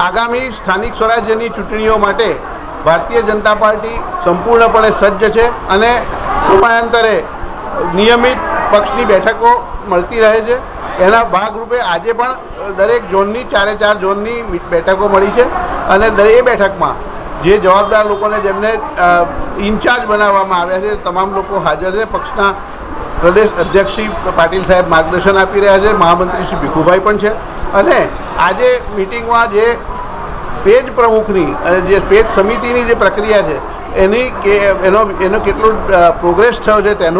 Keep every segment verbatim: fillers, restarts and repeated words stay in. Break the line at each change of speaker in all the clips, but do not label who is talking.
આગામી સ્થાનિક સ્વરાજ્યની ચૂંટણીઓ માટે ભારતીય જનતા પાર્ટી સંપૂર્ણપણે સજ્જ છે અને સમયાંતરે નિયમિત પક્ષની બેઠકો મળતી રહે છે। એના ભાગરૂપે આજે પણ દરેક ઝોનની ચારે ચાર ઝોનની બેઠકો મળી છે અને દરેક બેઠકમાં જે જવાબદાર લોકોને જેમને ઇન્ચાર્જ બનાવવામાં આવ્યા છે તમામ લોકો હાજર છે। પક્ષના પ્રદેશ અધ્યક્ષ શ્રી પાટીલ સાહેબ માર્ગદર્શન આપી રહ્યા છે, મહામંત્રી શ્રી ભીખુભાઈ પણ છે અને આજે મિટિંગમાં જે પેજ પ્રમુખની અને જે પેજ સમિતિની જે પ્રક્રિયા છે એની કે એનો એનો કેટલો પ્રોગ્રેસ થયો છે તેનું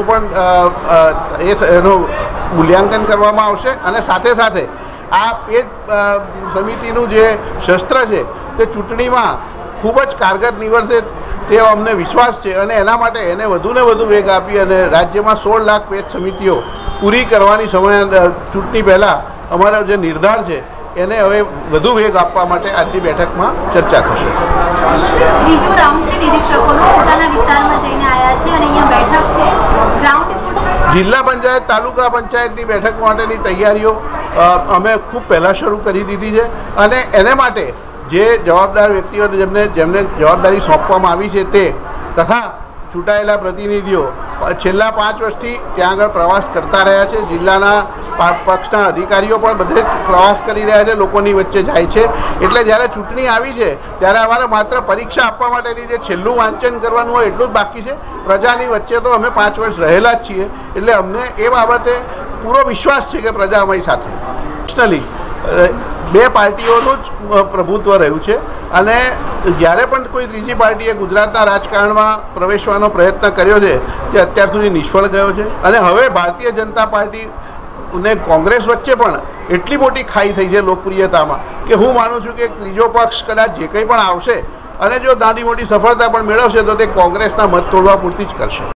પણ એ એનું મૂલ્યાંકન કરવામાં આવશે અને સાથે સાથે આ પેજ સમિતિનું જે શસ્ત્ર છે તે ચૂંટણીમાં ખૂબ જ કારગર નીવડશે તેવો અમને વિશ્વાસ છે અને એના માટે એને વધુને વધુ વેગ આપી અને રાજ્યમાં સોળ લાખ પેજ સમિતિઓ પૂરી કરવાની સમય ચૂંટણી પહેલાં અમારો જે નિર્ધાર છે એને હવે વધુ વેગ આપવા માટે આજની બેઠકમાં ચર્ચા થશે।
ત્રીજો રાઉન્ડ છે નિરીક્ષકોનો, પોતાના વિસ્તારમાં જઈને આવ્યા છે અને અહીંયા બેઠક છે ગ્રાઉન્ડ રિપોર્ટ
જિલ્લા પંચાયત તાલુકા પંચાયતની બેઠક માટેની તૈયારીઓ અમે ખૂબ પહેલાં શરૂ કરી દીધી છે અને એને માટે જે જવાબદાર વ્યક્તિઓને જેમને જેમને જવાબદારી સોંપવામાં આવી છે તે તથા ચૂંટાયેલા પ્રતિનિધિઓ છેલ્લા પાંચ વર્ષથી ત્યાં આગળ પ્રવાસ કરતા રહ્યા છે। જિલ્લાના પક્ષના અધિકારીઓ પણ બધે જ પ્રવાસ કરી રહ્યા છે, લોકોની વચ્ચે જાય છે। એટલે જ્યારે ચૂંટણી આવી છે ત્યારે અમારે માત્ર પરીક્ષા આપવા માટેની જે છેલ્લું વાંચન કરવાનું હોય એટલું જ બાકી છે। પ્રજાની વચ્ચે તો અમે પાંચ વર્ષ રહેલા જ છીએ એટલે અમને એ બાબતે પૂરો વિશ્વાસ છે કે પ્રજા અમારી સાથે નેશનલી બે પાર્ટીઓનું જ પ્રભુત્વ રહ્યું છે અને જ્યારે પણ કોઈ ત્રીજી પાર્ટીએ ગુજરાતના રાજકારણમાં પ્રવેશવાનો પ્રયત્ન કર્યો છે તે અત્યાર સુધી નિષ્ફળ ગયો છે અને હવે ભારતીય જનતા પાર્ટી અને કોંગ્રેસ વચ્ચે પણ એટલી મોટી ખાઈ થઈ છે લોકપ્રિયતામાં કે હું માનું છું કે ત્રીજો પક્ષ કદાચ જે કંઈ પણ આવશે અને જો નાની મોટી સફળતા પણ મેળવશે તો તે કોંગ્રેસના મત તોડવા પૂરતી જ કરશે।